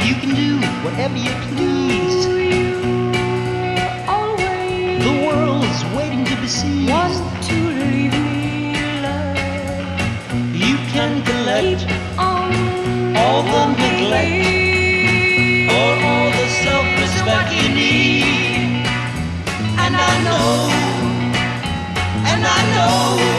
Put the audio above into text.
You can do whatever you please. The world's waiting to be seized. Want to leave me alive. You can collect On all the neglect or all the self-respect you need. And I know